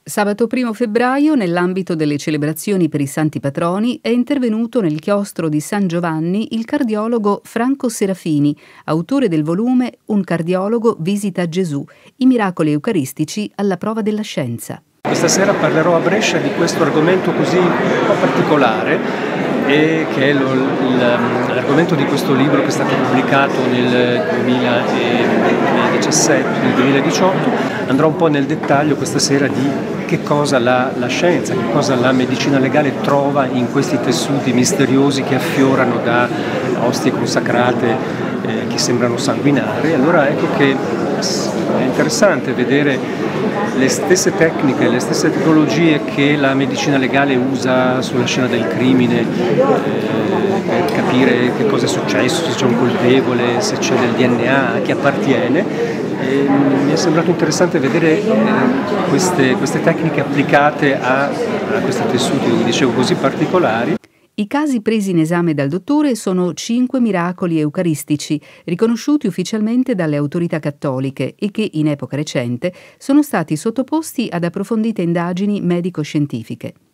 Sabato 1° febbraio, nell'ambito delle celebrazioni per i santi patroni, è intervenuto nel chiostro di San Giovanni il cardiologo Franco Serafini, autore del volume Un cardiologo visita Gesù, i miracoli eucaristici alla prova della scienza. Questa sera parlerò a Brescia di questo argomento così un po' particolare, che è l'argomento di questo libro che è stato pubblicato nel 2018. Andrò un po' nel dettaglio questa sera di che cosa la scienza, che cosa la medicina legale trova in questi tessuti misteriosi che affiorano da ostie consacrate che sembrano sanguinari. Allora ecco che è interessante vedere le stesse tecniche, le stesse tecnologie che la medicina legale usa sulla scena del crimine per capire che cosa è successo, se c'è un colpevole, se c'è del DNA, a chi appartiene. Mi è sembrato interessante vedere queste tecniche applicate a questi tessuti, come dicevo, così particolari. I casi presi in esame dal dottore sono 5 miracoli eucaristici, riconosciuti ufficialmente dalle autorità cattoliche e che, in epoca recente, sono stati sottoposti ad approfondite indagini medico-scientifiche.